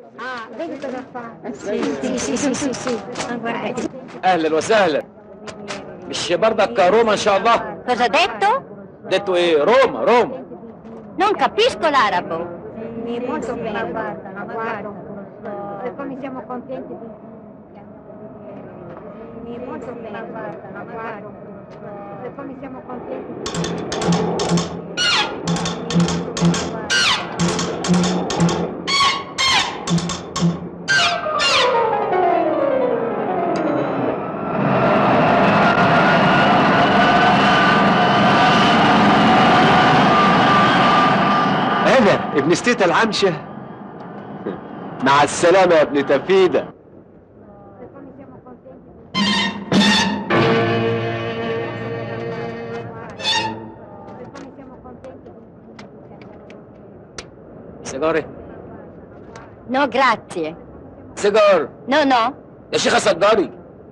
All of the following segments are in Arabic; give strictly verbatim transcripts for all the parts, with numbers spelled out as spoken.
Ah, vedi cosa fa? Sì, sì, sì, sì, sì, sì. Ah, guarda. اهلا وسهلا. مش برضك روما ان شاء الله؟ Cosa ha detto? detto ايه؟ روما روما. Non capisco l'arabo. Sì, molto bene, guarda, guarda. E come siamo contenti di... Sì, molto bene, guarda, guarda. E come siamo contenti di... انا ابن ستيتا العمشه. مع السلامه يا ابن تفيده. سيجاره؟ No, grazie. سيجار. No, no. يا شيخه سجاري.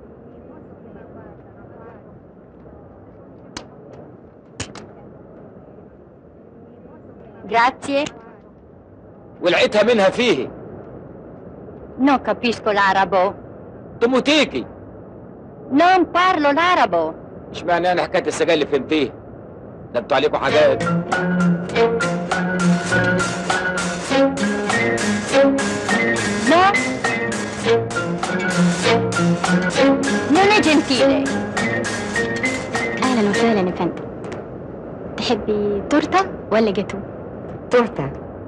Grazie. ولقيتها منها فيه. Non capisco l'arabo. تموتيكي. Non parlo l'arabo. اشمعنى انا حكايه السجاير اللي فهمتيها؟ ده انتوا عليكم حاجات. No. Non è gentile. اهلا وسهلا يا فندم. تحبي تورته ولا جاتو؟ Torta.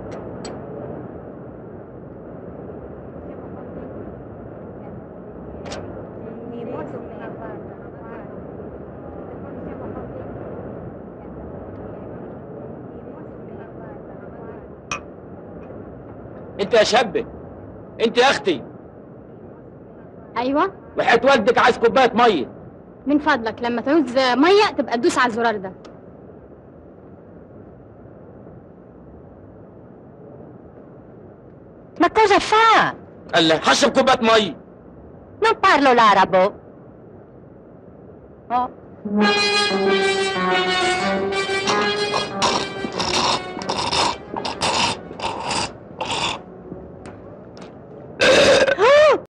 انت يا شابه، انت يا اختي، ايوه وحياة والدك عايز كوبايه ميه. من فضلك لما تعوز ميه تبقى تدوس على الزرار ده. Ma cosa fa? قال لها هشرب كوبايه ميه. Non parlo l'arabo. Oh.